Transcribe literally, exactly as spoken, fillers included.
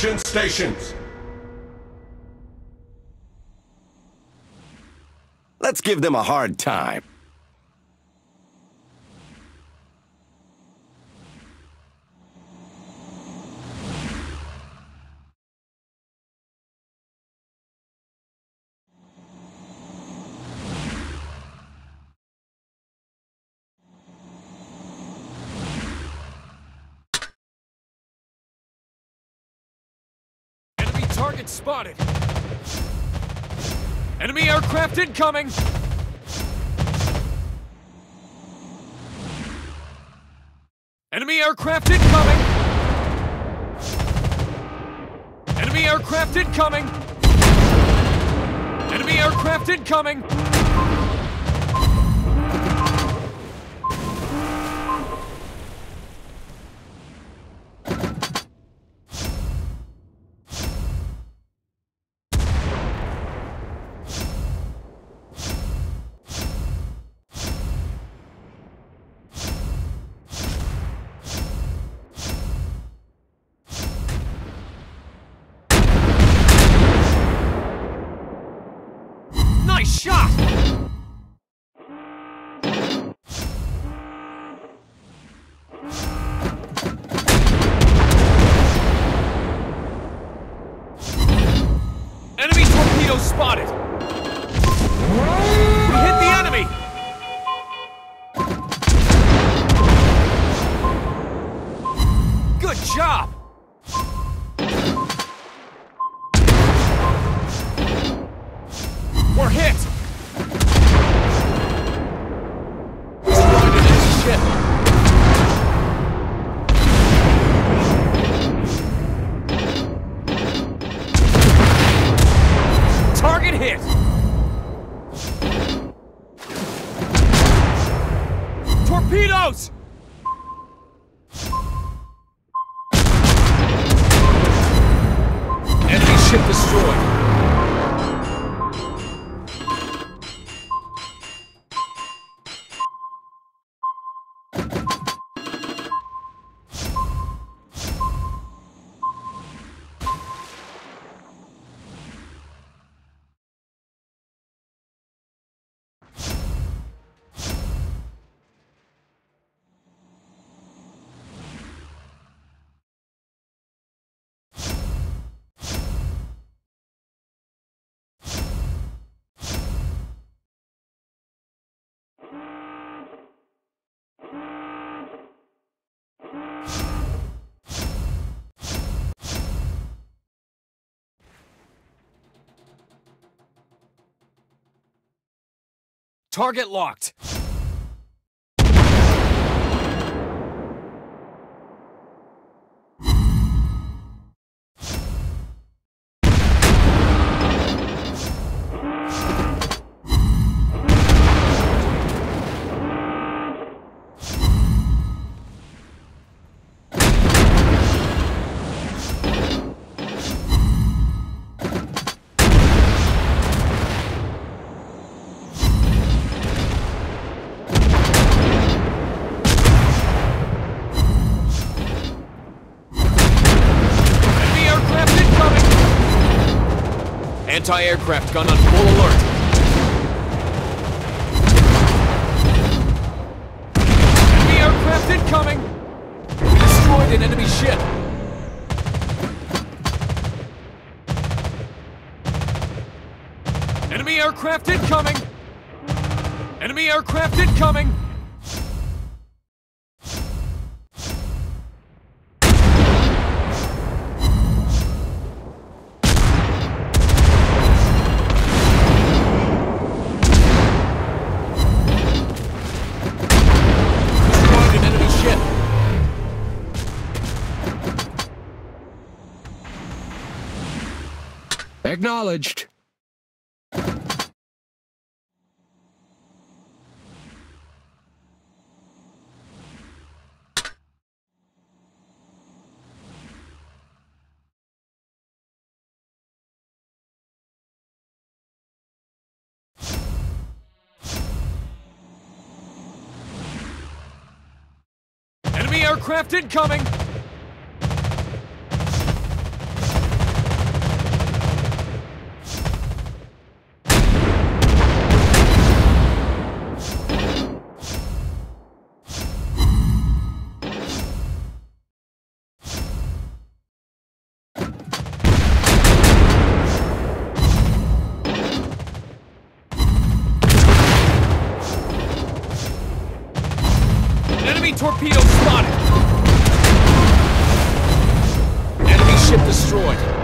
Stations. Let's give them a hard time. Target spotted. Enemy aircraft incoming. Enemy aircraft incoming. Enemy aircraft incoming. Enemy aircraft incoming. Nice shot! Enemy torpedo spotted! We hit the enemy! Good job! We're hit! Destroyed an enemy ship! Target hit! Torpedoes! Enemy ship destroyed! Target locked. Anti-aircraft gun on full alert. Enemy aircraft incoming! We destroyed an enemy ship. Enemy aircraft incoming! Enemy aircraft incoming! Acknowledged. Enemy aircraft incoming! Enemy torpedo spotted! Enemy ship destroyed.